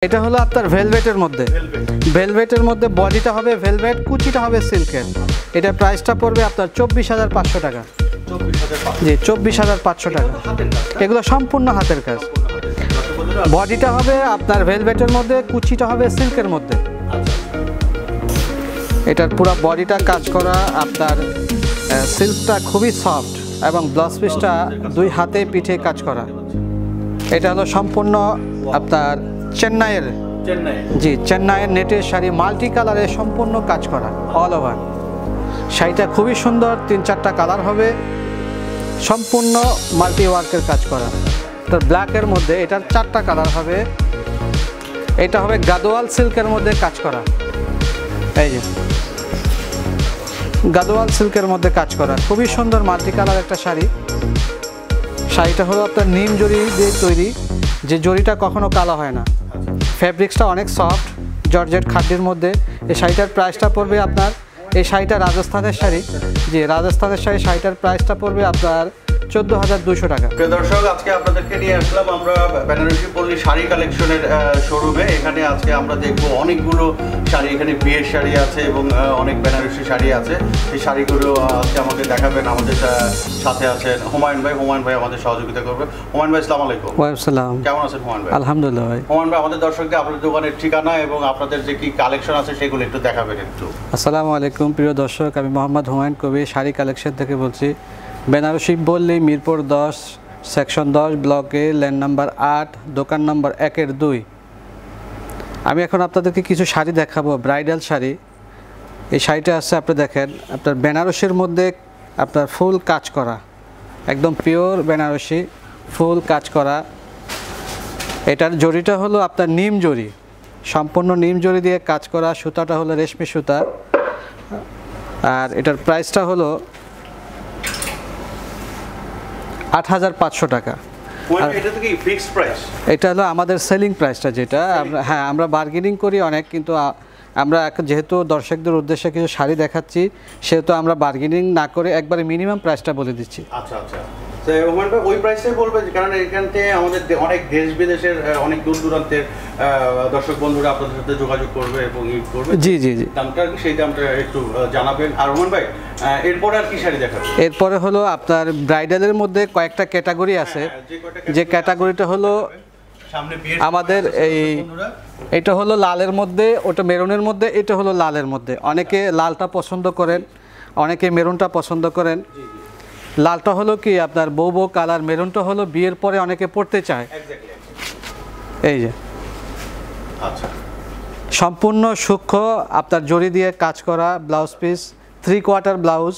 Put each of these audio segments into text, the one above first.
এটা হলো আপনার ভেলভেটের মধ্যে, ভেলভেটের মধ্যে বডিটা হবে ভেলভেট, কুচিটা হবে সিল্কের। এটা প্রাইসটা পড়বে আপনার 24,500 টাকা। জি 24,500 টাকা। এগুলো সম্পূর্ণ হাতের কাজ। বডিটা হবে আপনার ভেলভেটের মধ্যে, কুচিটা হবে সিল্কের মধ্যে। এটার পুরো বডিটা কাজ করা, আপনার সিল্কটা খুবই সফট এবং ব্লাউজ পিসটা 2 হাতে পিঠে কাজ করা। এটা হলো সম্পূর্ণ আপনার চেন্নাইয়ের, জি চেন্নাইয়ের নেটের শাড়ি, মাল্টি কালারের সম্পূর্ণ কাজ করা অল ওভার। শাড়িটা খুবই সুন্দর, 3-4টা কালার হবে, সম্পূর্ণ মাল্টি ওয়ার্কের কাজ করা। তো ব্ল্যাকের মধ্যে এটার 4টা কালার হবে। এটা হবে গাদোয়াল সিল্কের মধ্যে কাজ করা, এই যে গাদোয়াল সিল্কের মধ্যে কাজ করা, খুবই সুন্দর মাল্টি কালার একটা শাড়ি। শাড়িটা হলো আপনার নিম জরি দিয়ে তৈরি, যে জরিটা কখনো কালো হয় না। ফ্যাব্রিক্সটা অনেক সফট, জর্জেট খাদ্যের মধ্যে। এই শাড়িটার প্রাইসটা পড়বে আপনার, এই শাড়িটা রাজস্থানের শাড়ি, যে রাজস্থানের শাড়ি, শাড়িটার প্রাইসটা পড়বে আপনার 14,200 টাকা। প্রিয় দর্শক, আজকে আপনাদেরকে নিয়ে আসলাম আমরা বেনারসি পল্লী শাড়ি কালেকশনের শোরুমে। এখানে আজকে আমরা দেখবো অনেকগুলো শাড়ি, এখানে বিয়ের শাড়ি আছে এবং অনেক বেনারসি শাড়ি আছে। এই শাড়িগুলো আজকে আমাকে দেখাবেন। আমাদের সাথে আছেন হুমায়ুন ভাই। হুমায়ুন ভাই আমাদের সহযোগিতা করবে। হুমায়ুন ভাই, আসসালামু আলাইকুম। ওয়ালাইকুম আসসালাম। কেমন আছেন হুমায়ুন ভাই? আলহামদুলিল্লাহ ভাই। হুমায়ুন ভাই, আমাদের দর্শকদের আপনাদের দোকানের ঠিকানা এবং আপনাদের যে কি কালেকশন আছে সেগুলো একটু দেখাবেন একটু। আসসালামু আলাইকুম প্রিয় দর্শক, আমি মোহাম্মদ হুমায়ুন কবির, শাড়ি কালেকশন থেকে বলছি। বেনারসি পল্লী, মিরপুর 10, সেকশন 10, ব্লকে, ল্যান্ড নাম্বার 8, দোকান নম্বর 1-2। আমি এখন আপনাদেরকে কিছু শাড়ি দেখাবো, ব্রাইডাল শাড়ি। এই শাড়িটা আছে, আপনি দেখেন, আপনার বেনারসির মধ্যে আপনার ফুল কাজ করা, একদম পিওর বেনারসি, ফুল কাজ করা। এটার জরিটা হলো আপনার নিম জরি, সম্পূর্ণ নিম জরি দিয়ে কাজ করা। সুতাটা হলো রেশমি সুতা। আর এটার প্রাইসটা হলো 8,500 টাকা। এটা হলো আমাদের সেলিং প্রাইসটা, যেটা হ্যাঁ আমরা বার্গেনিং করি অনেক, কিন্তু আমরা যেহেতু দর্শকদের উদ্দেশ্যে কিছু শাড়ি দেখাচ্ছি, সেহেতু আমরা বার্গেনিং না করে একবারে মিনিমাম প্রাইসটা বলে দিচ্ছি। আচ্ছা আচ্ছা, ওই প্রাইসটাই বলবে, কারণ এখান থেকে আমাদের অনেক দেশ বিদেশের অনেক দূর দূরান্তের দর্শক বন্ধুরা আপনাদের সাথে যোগাযোগ করবে এবং ইউজ করবে। জি জি জি, দামটা কি, সেই দামটা একটু জানাবেন। আর রোমান ভাই, এরপরে আর কি শাড়ি দেখাবেন? এরপরে হলো আপনার ব্রাইডালের মধ্যে কয়েকটা ক্যাটাগরি আছে। যে ক্যাটাগরিটা হলো আমাদের এটা হলো লালের মধ্যে, ওটা মেরুনের মধ্যে, এটা হলো লালের মধ্যে। অনেকে লালটা পছন্দ করেন, অনেকে মেরুনটা পছন্দ করেন। লালটা হলো কি আপনার বউ বউ কালার, মেরুনটা হলো বিয়ের পরে অনেকে পড়তে চায়। এই যে আচ্ছা, সম্পূর্ণ সূক্ষ্ম আপনার জরি দিয়ে কাজ করা ব্লাউজ পিস, 3/4 ব্লাউজ।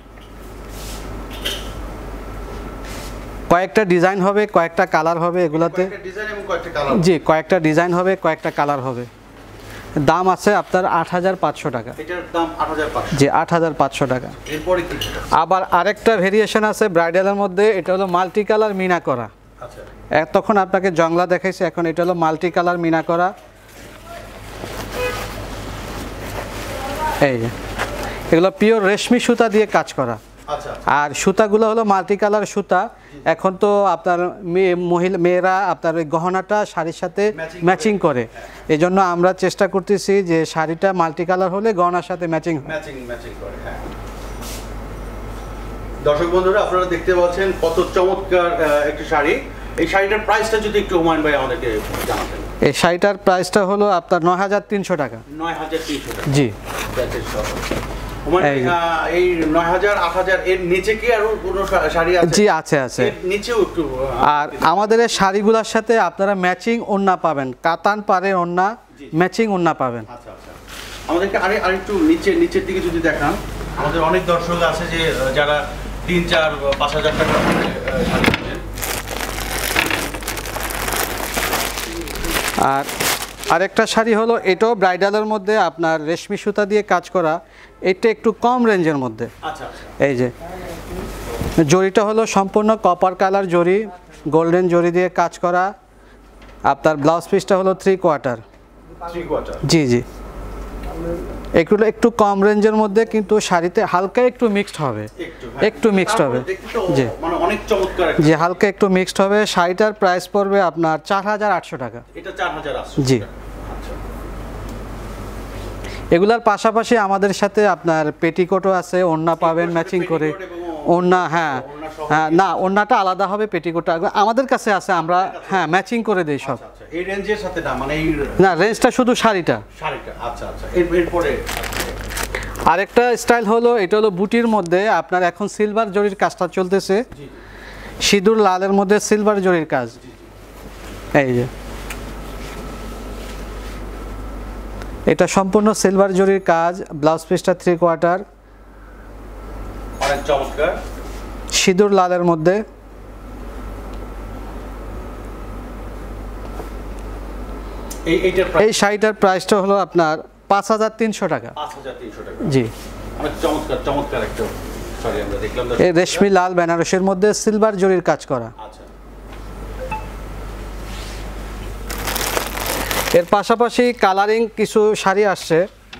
কয়েকটা ডিজাইন হবে, কয়েকটা কালার হবে এগুলাতে। জি, কয়েকটা ডিজাইন হবে, কয়েকটা কালার হবে। দাম আছে আপনার 8,500 টাকা। এটার দাম 8,500? জি 8,500 টাকা। এরপরে কি? আবার আরেকটা ভেরিয়েশন আছে ব্রাইডালের মধ্যে, এটা হলো মাল্টি কালার মিনা করা। আচ্ছা, তখন আপনাকে জংলা দেখাইছে, এখন এটা হলো মাল্টি কালার মিনা করা। এই এগুলো পিওর রেশমি সুতা দিয়ে কাজ করা। আর সুতাগুলো হলো মাল্টি কালার সুতা। এখন তো আপনার মেয়েরা আপনার ওই গহনাটা শাড়ির সাথে ম্যাচিং করে, এই জন্য আমরা চেষ্টা করতেছি যে শাড়িটা মাল্টি কালার হলে গহনার সাথে ম্যাচিং করে। দর্শক বন্ধুরা, আপনারা দেখতে পাচ্ছেন কত চমৎকার একটি শাড়ি। এই শাড়িটার প্রাইসটা যদি একটু হুমায়ুন ভাই আমাদেরকে জানাতেন। এই শাড়িটার প্রাইসটা হলো আপনার 9,300 টাকা। 9,300 টাকা? জি। এই 9,000, 8,000 এর নিচে কি আরো কোনো শাড়ি আছে? জি আছে আছে, এর নিচেও একটু। আর আমাদের এই শাড়িগুলোর সাথে আপনারা ম্যাচিং ওড়না পাবেন, কাতান পারে ওড়না, ম্যাচিং ওড়না পাবেন। আচ্ছা আচ্ছা, আমাদেরকে আরেকটু নিচের দিকে যদি দেখান। আমাদের অনেক দর্শক আছে যে যারা 3, 4, 5,000 টাকা শাড়ি কিনেন। আর আরেকটা শাড়ি হলো, এটাও ব্রাইডালের মধ্যে আপনার রেশমি সুতা দিয়ে কাজ করা। এটা একটু কম রেঞ্জের মধ্যে। আচ্ছা, এই যে জরিটা হলো সম্পূর্ণ কপার কালার জরি, গোল্ডেন জরি দিয়ে কাজ করা। আপনার ব্লাউজ পিসটা হলো 3/4। জি জি, এগুলো একটু কম রেঞ্জের মধ্যে, কিন্তু শাড়িতে হালকা একটু মিক্সড হবে, একটু মিক্সড হবে। জি মানে অনেক চমৎকার একটা। জি, হালকা একটু মিক্সড হবে। শাড়িটার প্রাইস পড়বে আপনার 4800 টাকা। এটা 4800। জি। আচ্ছা। এগুলার পাশাপাশি আমাদের সাথে আপনার পেটিকোটও আছে, ওড়না পাবেন ম্যাচিং করে। ওড়না, হ্যাঁ হ্যাঁ, না ওড়নাটা আলাদা হবে, পেটিকোটটা আমাদের কাছে আছে, আমরা হ্যাঁ ম্যাচিং করে দেই সব। আচ্ছা, এই রেঞ্জের সাথে না, মানে এই না, রেঞ্জটা শুধু শাড়িটা। আচ্ছা আচ্ছা। এরপরে আরেকটা স্টাইল হলো, এটা হলো বুটির মধ্যে আপনার এখন সিলভার জরির কাজটা চলতেছে। সিঁদুর লালের মধ্যে সিলভার জরির কাজ। এই যে এটা সম্পূর্ণ সিলভার জরির কাজ। ব্লাউজ পিসটা 3/4, অনেক চমৎকার, সিঁদুর লালের মধ্যে। এই শাড়িটার প্রাইসটা হলো আপনার 5300 টাকা। 5300 টাকা। জি, অনেক চমৎকার চমৎকার একটা শাড়ি আমরা দেখলাম। এই রেশমি লাল বেনারসির মধ্যে সিলভার জরির কাজ করা। আচ্ছা। এর পাশাপাশি কালারিং কিছু শাড়ি আসছে।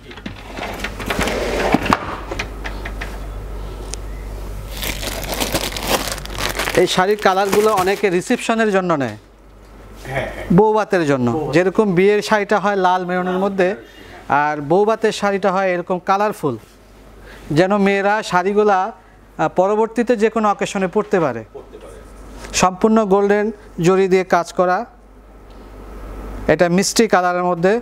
এই শাড়ির কালারগুলো অনেকে রিসেপশনের জন্য নেয়, বৌভাতের জন্য। যেরকম বিয়ের শাড়িটা হয় লাল মেরুনের মধ্যে, আর বৌভাতের শাড়িটা হয় এরকম কালারফুল, যেন মেয়েরা শাড়িগুলা পরবর্তীতে যে কোনো অকেশনে পরতে পারে। সম্পূর্ণ গোল্ডেন জরি দিয়ে কাজ করা। এটা মিষ্টি কালারের মধ্যে।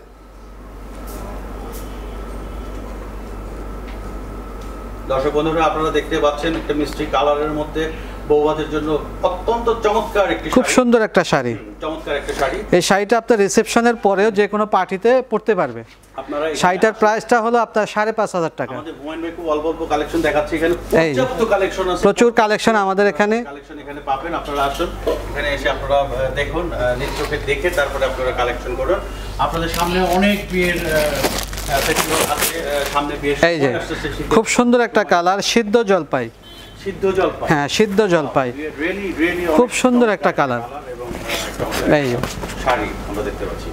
দর্শক বন্ধুরা, আপনারা দেখতে পাচ্ছেন একটা মিষ্টি কালারের মধ্যে বৌভাতের জন্য অত্যন্ত চমৎকার একটি, খুব সুন্দর একটা শাড়ি। চমৎকার একটা শাড়ি। এই শাড়িটা আপনার রিসেপশনের পরেও যে কোনো পার্টিতে পরতে পারবে। আপনারা শাড়িটার প্রাইসটা হলো আপনার 5500 টাকা। আমাদের হুমায়ুন ভাই খুব অল্প অল্প কালেকশন দেখাচ্ছে, এখানে পর্যাপ্ত কালেকশন আছে, প্রচুর কালেকশন আমাদের এখানে। কালেকশন এখানে পাবেন। আপনারা আসুন, এখানে এসে আপনারা দেখুন, নিজ চোখে দেখে তারপরে আপনারা কালেকশন করুন। আপনাদের সামনে অনেক বিয়ের ফেস্টিভাল আছে, সামনে বিয়ের এই যে খুব সুন্দর একটা কালার, সিদ্ধ জলপাই। সিদ্ধ জলপাই, হ্যাঁ সিদ্ধ জলপাই, খুব সুন্দর একটা কালার। এই শাড়ি আমরা দেখতে পাচ্ছি।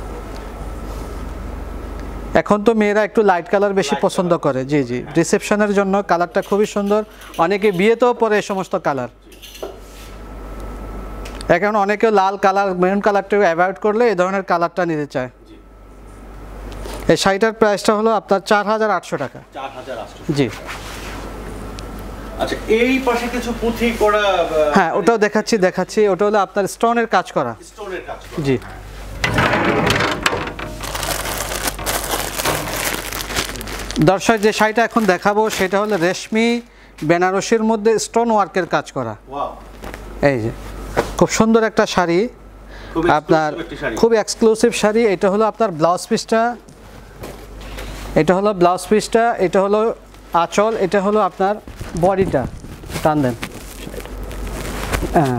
এখন তো মেয়েরা একটু লাইট কালার বেশি পছন্দ করে। জি জি, রিসেপশনের জন্য কালারটা খুবই সুন্দর। অনেকে বিয়েতেও পরে এই সমস্ত কালার। এখন অনেকে লাল কালার, মেরুন কালারটা অ্যাভয়েড করলে এই ধরনের কালারটা নিতে চায়। এই শাড়িটার প্রাইসটা হলো আপনার 4800 টাকা। 4800। জি। আচ্ছা, এই পাশে কিছু পুঁথি করা, হ্যাঁ ওটাও দেখাচ্ছি। ওটা হলো আপনার স্টোনের কাজ করা। স্টোনের কাজ করা। জি। দর্শক, যে শাড়িটা এখন দেখাবো সেটা হলো রেশমি বেনারসির মধ্যে স্টোন ওয়ার্কের কাজ করা। এই যে খুব সুন্দর একটা শাড়ি, আপনার খুব এক্সক্লুসিভ শাড়ি। এটা হলো আপনার ব্লাউজ পিসটা, এটা হলো ব্লাউজ পিসটা, এটা হলো আঁচল, এটা হলো আপনার বডিটা। টান দেন। হ্যাঁ,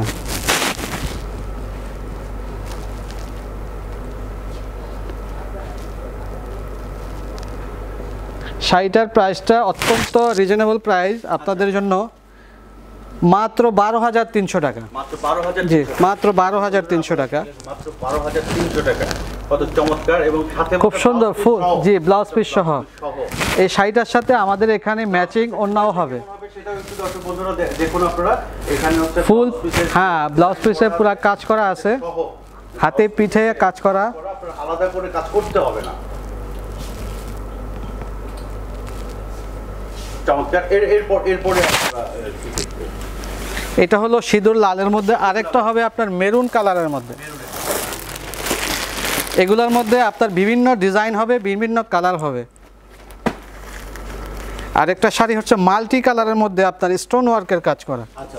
শাড়িটার প্রাইসটা অত্যন্ত রিজনেবল প্রাইস আপনাদের জন্য, মাত্র 12300 টাকা। মাত্র 12000। জি, মাত্র 12300 টাকা। মাত্র 12300 টাকা। কত চমৎকার, এবং সাথে খুব সুন্দর ফুল। জি, ব্লাউজ পিস সহ। এই শাড়িটার সাথে আমাদের এখানে ম্যাচিং ওড়নাও হবে। সেটাও একটু দর্শক বন্ধুরা দেখুন আপনারা, এখানে হচ্ছে ফুল, হ্যাঁ ব্লাউজ পিসে পুরো কাজ করা আছে, হাতে পিঠে কাজ করা। আলাদা করে কাজ করতে হবে না। চমৎকার। এরপরে এটা হলো সিঁদুর লালের মধ্যে, আরেকটা হবে আপনার মেরুন কালারের মধ্যে। এগুলোর মধ্যে আপনার বিভিন্ন ডিজাইন হবে, বিভিন্ন কালার হবে। আরেকটা শাড়ি হচ্ছে মাল্টি কালারের মধ্যে আপনার স্টোন ওয়ার্কের কাজ করা। আচ্ছা,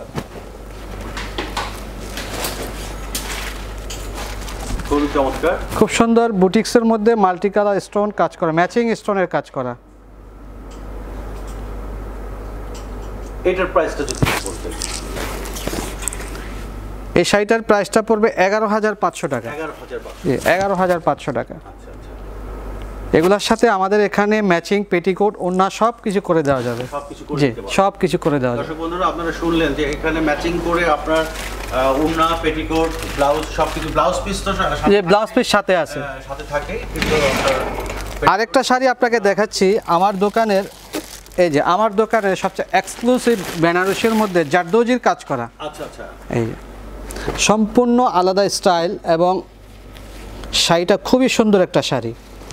খুব চমৎকার, খুব সুন্দর বুটিক্সের মধ্যে মাল্টি কালার স্টোন কাজ করা, ম্যাচিং স্টোনের কাজ করা। এটার প্রাইসটা যদি বলতেন। এই শাড়িটার প্রাইসটা পড়বে 11500 টাকা। 11500 টাকা। এগুলোর সাথে আমাদের এখানে ম্যাচিং পেটিকোট, ওড়না সব কিছু করে দেওয়া যাবে। জি, সব কিছু করে দেওয়া যাবে। দর্শক বন্ধুরা, আপনারা শুনলেন যে এখানে ম্যাচিং করে আপনার ওড়না, পেটিকোট, ব্লাউজ সবকিছু, ব্লাউজ পিস তো যে ব্লাউজ পিস সাথে আছে, সাথে থাকে, কিন্তু আপনার আরেকটা শাড়ি আপনাকে দেখাচ্ছি আমার দোকানের, এই যে আমার দোকানের সবচেয়ে এক্সক্লুসিভ বেনারসির মধ্যে জারদৌজির কাজ করা। আচ্ছা আচ্ছা, এই যে সম্পূর্ণ আলাদা স্টাইল এবং শাড়িটা খুবই সুন্দর একটা শাড়ি।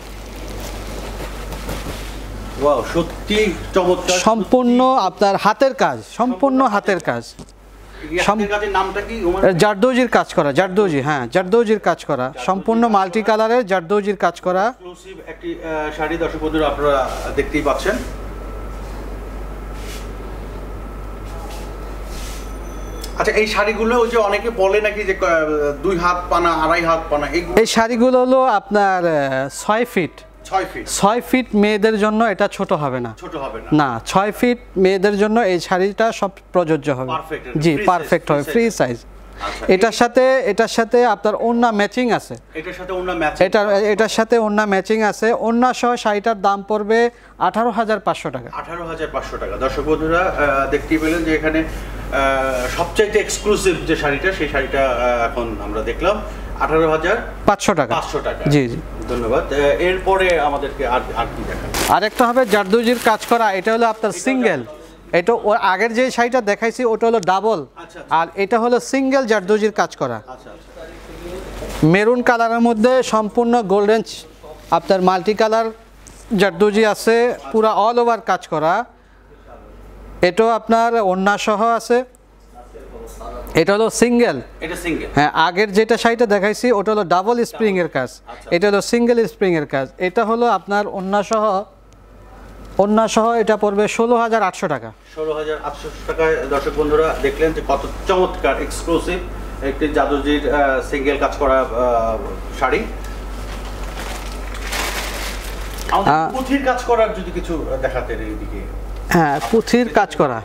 ওয়াও, সত্যি চমৎকার। সম্পূর্ণ আপনার হাতের কাজ, সম্পূর্ণ হাতের কাজ। কাজের নামটা কি? জারদৌজির কাজ করা, জারদৌজি, হ্যাঁ জারদৌজির কাজ করা, সম্পূর্ণ মাল্টি কালারের জারদৌজির কাজ করা এক্সক্লুসিভ একটি শাড়ি দর্শক বন্ধুরা আপনারা দেখতেই পাচ্ছেন। আচ্ছা, এই শাড়িগুলো ওই যে অনেকে বলে নাকি যে 2 হাত পানা, 2.5 হাত পানা, এই শাড়িগুলো হলো আপনার 6 ফিট। 6 ফিট মেয়েদের জন্য এটা ছোট হবে না, ছোট হবে না, না 6 ফিট মেয়েদের জন্য এই শাড়িটা সব প্রযোজ্য হবে। জি, পারফেক্ট হবে, ফ্রি সাইজ। এটার সাথে আপনার ওড়না ম্যাচিং আছে, এটার সাথে ওড়না ম্যাচিং, এটার সাথে ওড়না ম্যাচিং আছে। ওড়না সহ শাড়িটার দাম পড়বে 18,500 টাকা। 18,500 টাকা। দর্শক বন্ধুরা দেখতেই পেলেন যে এখানে সবচাইতে এক্সক্লুসিভ যে শাড়িটা, সেই শাড়িটা এখন আমরা দেখলাম 18,500 টাকা। 500 টাকা, জি জি, ধন্যবাদ। এরপরে আমাদেরকে আর কি দেখান? আরেকটা হবে জারদৌজির কাজ করা। এটা হলো আপনার সিঙ্গেল, এটা ওর আগের যে শাড়িটা দেখাইছি ওটা হলো ডাবল, আর এটা হলো সিঙ্গেল জারদৌজির কাজ করা। মেরুন কালারের মধ্যে সম্পূর্ণ গোল্ডেন আপনার মাল্টি কালার জারদৌজি আছে, পুরো অল ওভার কাজ করা। এটাও আপনার ওড়না সহ আছে। এটা হলো সিঙ্গেল, এটা সিঙ্গেল। হ্যাঁ, আগের যেটা শাড়িটা দেখাইছি ওটা হলো ডাবল স্প্রিং এর কাজ, এটা হলো সিঙ্গেল স্প্রিং এর কাজ। এটা হলো আপনার ওড়না সহ এটা পড়বে 16,800 টাকা। 16,800 টাকায় দর্শক বন্ধুরা দেখলেন যে কত চমৎকার এক্সক্লুসিভ একটি জারদৌজির সিঙ্গেল কাজ করা শাড়ি। পুঁথির কাজ করার যদি কিছু দেখাতেন এইদিকে। হ্যাঁ, পুঁথির কাজ করা।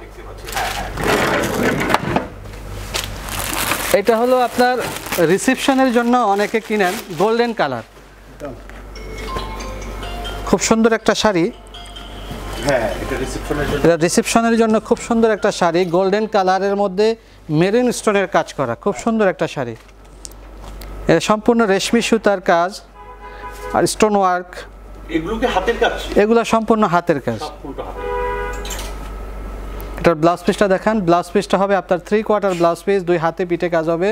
এটা হলো আপনার রিসেপশনের জন্য অনেকে কিনেন, গোল্ডেন কালার, খুব সুন্দর একটা শাড়ি। হ্যাঁ, এটা রিসেপশনের জন্য খুব সুন্দর একটা শাড়ি, গোল্ডেন কালারের মধ্যে মেরিন স্টোনের কাজ করা, খুব সুন্দর একটা শাড়ি। এটা সম্পূর্ণ রেশমি সুতার কাজ আর স্টোন ওয়ার্ক। এগুলো কি হাতের কাজ? এগুলো সম্পূর্ণ হাতের কাজ। এটার ব্লাউজ পিসটা দেখান। ব্লাউজ পিসটা হবে আপনার 3/4 ব্লাউজ পিস, 2 হাতে পিঠে কাজ হবে।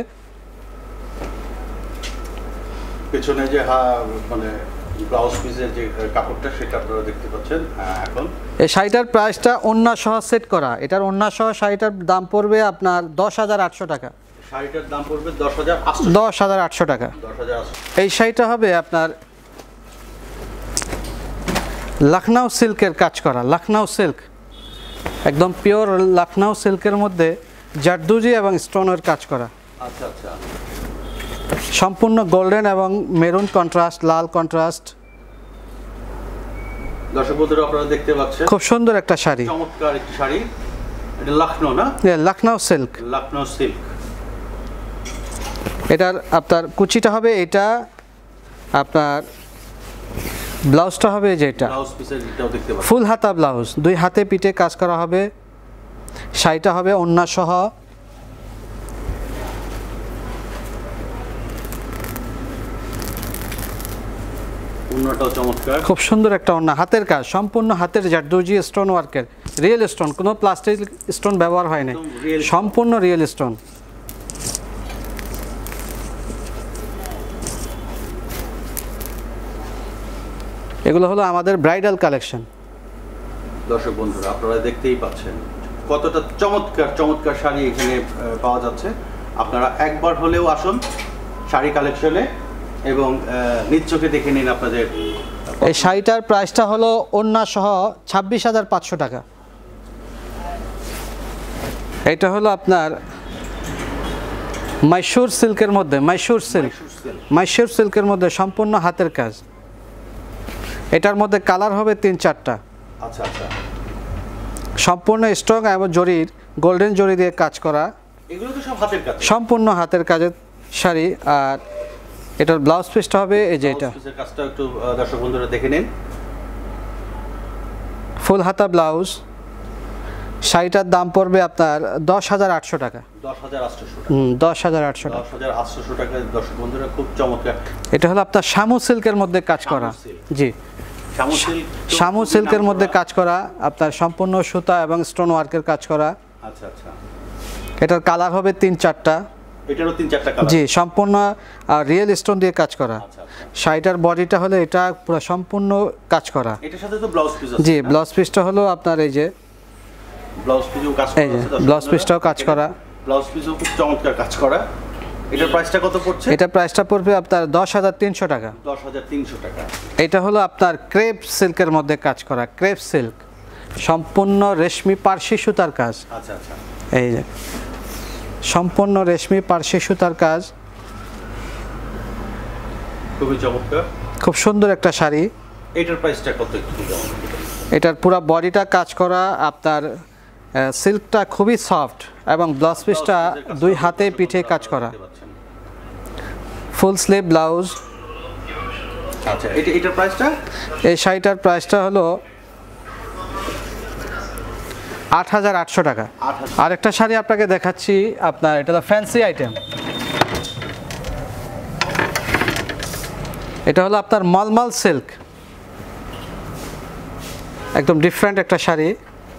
পেছনে যে মানে ব্লাউজ পিসের যে কাপড়টা সেটা আপনারা দেখতে পাচ্ছেন। এখন এই শাড়িটার প্রাইসটা ওড়না সহ সেট করা। এটার ওড়না সহ শাড়িটার দাম পড়বে আপনার 10,800 টাকা। শাড়িটার দাম পড়বে 10,800 টাকা। 10,800। এই শাড়িটা হবে আপনার লখনউ সিল্কের কাজ করা, লখনউ সিল্ক, একদম পিওর লখনউ সিল্কের মধ্যে জারদৌজি এবং স্টোনের কাজ করা। আচ্ছা আচ্ছা, সম্পূর্ণ গোল্ডেন এবং মেরুন কন্ট্রাস্ট, লাল কন্ট্রাস্ট। দর্শক বন্ধুরা আপনারা দেখতে পাচ্ছেন খুব সুন্দর একটা শাড়ি, চমৎকার একটি শাড়ি। এটা লখনউ না? Lucknow silk, Lucknow silk. এটার আপনার কুচিটা হবে এটা, আপনার ব্লাউজটা হবে যেটা ব্লাউজ পিসের এটাও দেখতে পাচ্ছেন, ফুল হাতা ব্লাউজ, 2 হাতে পিঠে কাজ করা হবে। শাড়িটা হবে ওড়না সহ। ওড়নাটাও চমৎকার, খুব সুন্দর একটা ওড়না, হাতের কাজ, সম্পূর্ণ হাতের জারদৌজি স্টোন ওয়ার্কের, রিয়েল স্টোন, কোনো প্লাস্টিক স্টোন ব্যবহার হয় না, সম্পূর্ণ রিয়েল স্টোন। এগুলো হলো আমাদের ব্রাইডাল কালেকশন। দর্শক বন্ধুরা আপনারা দেখতেই পাচ্ছেন কতটা চমৎকার চমৎকার শাড়ি এখানে পাওয়া যাচ্ছে। আপনারা একবার হলেও আসুন শাড়ি কালেকশনে এবং নিজ চোখে দেখে নিন আপনাদের। এই শাড়িটার প্রাইসটা হলো ওড়না সহ 26,500 টাকা। এটা হলো আপনার মাইসুর সিল্কের মধ্যে, মাইসুর সিল্কের মধ্যে সম্পূর্ণ হাতের কাজ। এটার মধ্যে কালার হবে 3-4টা। আচ্ছা আচ্ছা, সম্পূর্ণ স্ট্রং এবং জরির, গোল্ডেন জরি দিয়ে কাজ করা। এগুলো তো সব হাতের কাজ, সম্পূর্ণ হাতের কাজের শাড়ি। আর এটার ব্লাউজ পিসটা হবে এই যে এটা, কাজটা একটু দর্শক বন্ধুরা দেখে নিন। ফুল হাতা ব্লাউজ। শাড়িটার দাম পড়বে আপনার 10,800 টাকা। 10,800 টাকা। 10,800 টাকা দর্শক বন্ধুরা, খুব চমৎকার। এটা হলো আপনার শামু সিল্কের মধ্যে কাজ করা। জি, শামু সিল্কের মধ্যে কাজ করা, আপনার সম্পূর্ণ সুতা এবং স্টোন ওয়ার্কের কাজ করা। আচ্ছা আচ্ছা, এটার কালার হবে 3-4টা। এটারও 3-4টা কালার? জি, সম্পূর্ণ রিয়েল স্টোন দিয়ে কাজ করা। শাড়িটার বডিটা হলো এটা পুরো সম্পূর্ণ কাজ করা। এটার সাথে তো ব্লাউজ পিস আছে? জি, ব্লাউজ পিসটা হলো আপনার এই যে ব্লাউজ পিসও কাজ করা আছে। ব্লাউজ পিসটাও কাজ করা, ব্লাউজ পিসও খুব চমৎকার কাজ করা। এটার প্রাইসটা কত পড়ছে? এটা প্রাইসটা পড়বে আপনার 10,300 টাকা। 10,300 টাকা। এটা হলো আপনার ক্রেপ সিল্কের মধ্যে কাজ করা, ক্রেপ সিল্ক, সম্পূর্ণ রেশমি পার্সি সুতার কাজ। আচ্ছা আচ্ছা, এই যে সম্পূর্ণ রেশমি পার্সি সুতার কাজ, খুবই চমৎকার, খুব সুন্দর একটা শাড়ি। এটার প্রাইসটা কত? এটার পুরো বডিটা কাজ করা, আপনার সিল্কটা খুবই সফট এবং ব্লাউজ পিসটা 2 হাতে পিঠে কাজ করা, ফুল স্লিভ ব্লাউজ। আচ্ছা, এটার প্রাইসটা? এই শাড়িটার প্রাইসটা হলো 8,800 টাকা। আরেকটা শাড়ি আপনাকে দেখাচ্ছি, আপনার এটা হলো ফ্যান্সি আইটেম। এটা হলো আপনার মলমল সিল্ক, একদম ডিফারেন্ট একটা শাড়ি।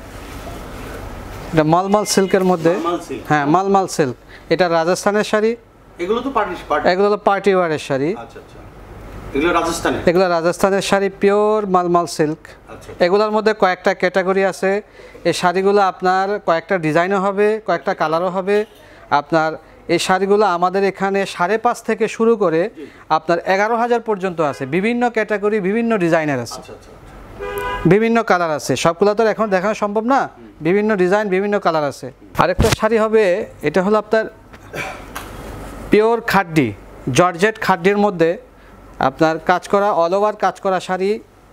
এটা মলমল সিল্কের মধ্যে, হ্যাঁ মলমল সিল্ক। এটা রাজস্থানের শাড়ি। এগুলো তো এগুলো হলো পার্টি ওয়ারের শাড়ি। আচ্ছা আচ্ছা, এগুলো রাজস্থানের? এগুলো রাজস্থানের শাড়ি, পিওর মলমল সিল্ক। এগুলোর মধ্যে কয়েকটা ক্যাটাগরি আছে। এই শাড়িগুলো আপনার কয়েকটা ডিজাইনও হবে, কয়েকটা কালারও হবে। আপনার এই শাড়িগুলো আমাদের এখানে 5.5 থেকে শুরু করে আপনার 11,000 পর্যন্ত আছে। বিভিন্ন ক্যাটাগরি, বিভিন্ন ডিজাইনের আছে, বিভিন্ন কালার আছে। সবগুলো তো এখন দেখানো সম্ভব না, বিভিন্ন ডিজাইন, বিভিন্ন কালার আছে। আরেকটা শাড়ি হবে, এটা হলো আপনার পিওর খাড্ডি, জর্জেট খাড্ডির মধ্যে আপনার কাজ করা, অল ওভার কাজ করা শাড়ি।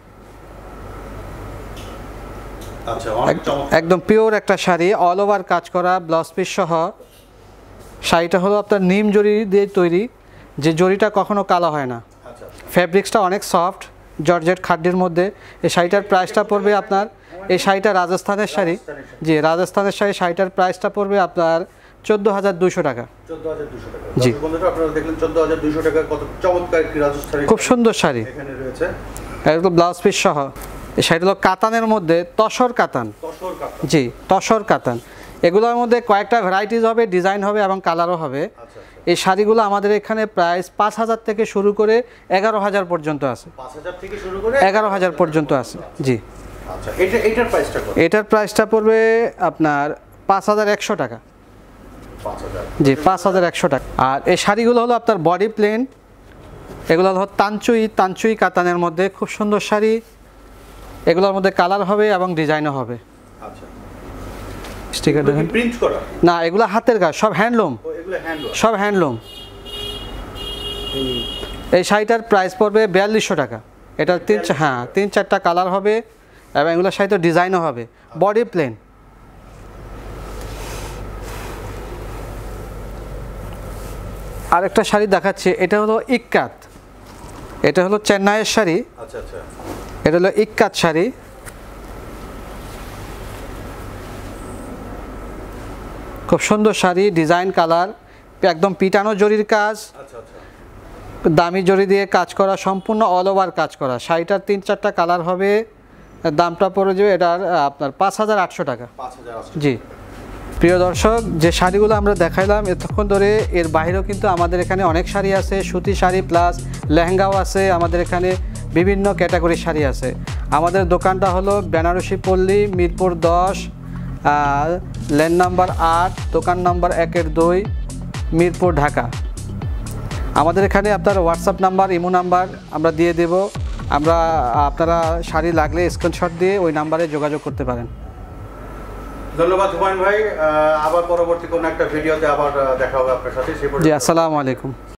একদম পিওর একটা শাড়ি, অল ওভার কাজ করা, ব্লাউজ পিস সহ। শাড়িটা হলো আপনার নিম জরি দিয়ে তৈরি, যে জরিটা কখনো কালো হয় না। ফ্যাব্রিক্সটা অনেক সফট, জর্জেট খাড্ডির মধ্যে। এই শাড়িটার প্রাইসটা পড়বে আপনার, এই শাড়িটা রাজস্থানের শাড়ি। জি, রাজস্থানের শাড়ি। শাড়িটার প্রাইসটা পড়বে আপনার 14,200 টাকা। 14,200 টাকা। জি, বন্ধুরা আপনারা দেখলেন 14,200 টাকা, কত চমৎকার একটি রাজস্থানী, খুব সুন্দর শাড়ি। এখানে রয়েছে একদম ব্লাউজ পিস সহ। এই শাড়িটা হলো কাতানের মধ্যে, তসর কাতান। জি, তসর কাতান। এগুলোর মধ্যে কয়েকটা ভ্যারাইটিস হবে, ডিজাইন হবে এবং কালারও হবে। এই শাড়িগুলো আমাদের এখানে প্রাইস 5,000 থেকে শুরু করে 11,000 পর্যন্ত আছে। 5,000 থেকে শুরু করে 11,000 পর্যন্ত আছে। জি, আচ্ছা, এটার প্রাইসটা কত? এটার প্রাইসটা পড়বে আপনার 5,100 টাকা। 5,000? জি, 5,100 টাকা। আর এই শাড়িগুলো হলো আপনার বডি প্লেন। এগুলো হলো তাঞ্চুই কাতানের মধ্যে, খুব সুন্দর শাড়ি। এগুলোর মধ্যে কালার হবে এবং ডিজাইনও হবে। আচ্ছা, স্টিকার দেখেন। প্রিন্ট করা না, এগুলো হাতের কাজ, সব হ্যান্ডলুম। এগুলো হ্যান্ডলুম? সব হ্যান্ডলুম। এই শাড়িটার প্রাইস পড়বে 4,200 টাকা। এটা 3-4টা কালার হবে এবং এগুলোর শাড়িতে ডিজাইনও হবে, বডি প্লেন। আরেকটা শাড়ি দেখাচ্ছে, এটা হলো ইক্কাত। এটা হলো চেন্নাইয়ের শাড়ি। আচ্ছা আচ্ছা, এটা হলো ইক্কাত শাড়ি। খুব সুন্দর শাড়ি, ডিজাইন, কালার, একদম পিটানো জরির কাজ। আচ্ছা আচ্ছা, দামি জরি দিয়ে কাজ করা, সম্পূর্ণ অল ওভার কাজ করা। শাড়িটার 3-4টা কালার হবে। দামটা পড়ে যাবে এটার আপনার 5,800 টাকা। 5,800? জি। প্রিয় দর্শক, যে শাড়িগুলো আমরা দেখাইলাম এতক্ষণ ধরে, এর বাইরেও কিন্তু আমাদের এখানে অনেক শাড়ি আছে। সুতি শাড়ি প্লাস লেহেঙ্গাও আছে। আমাদের এখানে বিভিন্ন ক্যাটাগরির শাড়ি আছে। আমাদের দোকানটা হলো বেনারসি পল্লী, মিরপুর 10, লেন নাম্বার 8, দোকান নাম্বার 1-2, মিরপুর, ঢাকা। আমাদের এখানে আপনার হোয়াটসঅ্যাপ নাম্বার, ইমো নাম্বার আমরা দিয়ে দেব। আপনারা শাড়ি লাগলে স্ক্রিনশট দিয়ে ওই নাম্বারে যোগাযোগ করতে পারেন। ধন্যবাদ হুমায়ুন ভাই। আবার পরবর্তী কোনো একটা ভিডিওতে আবার দেখা হবে আপনার সাথে। জি, আসসালামু আলাইকুম।